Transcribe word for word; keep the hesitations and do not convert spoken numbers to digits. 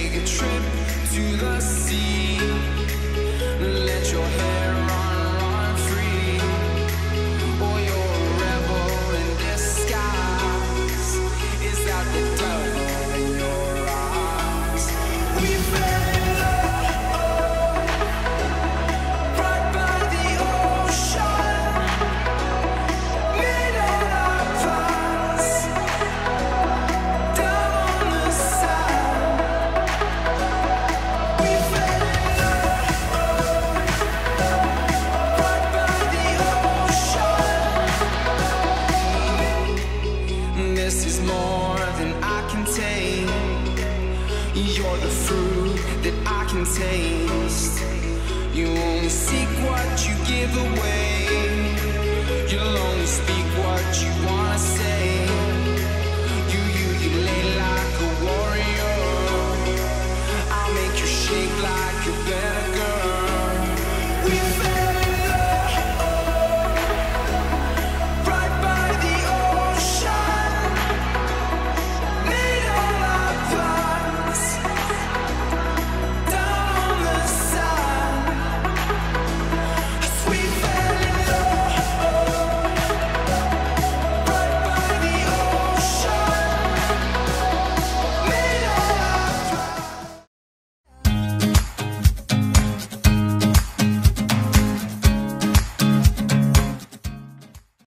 take a trip to the sea. Let your hair run, run free. Or you're a rebel in disguise. Is that the devil in your eyes? We fell in love right by the ocean. Midnight our plans down on the sand. We fell in love right by the ocean. This is more than I can take. You're the fruit that I can taste. You only seek what you give away. You'll only speak what you wanna say. You, you, you lay like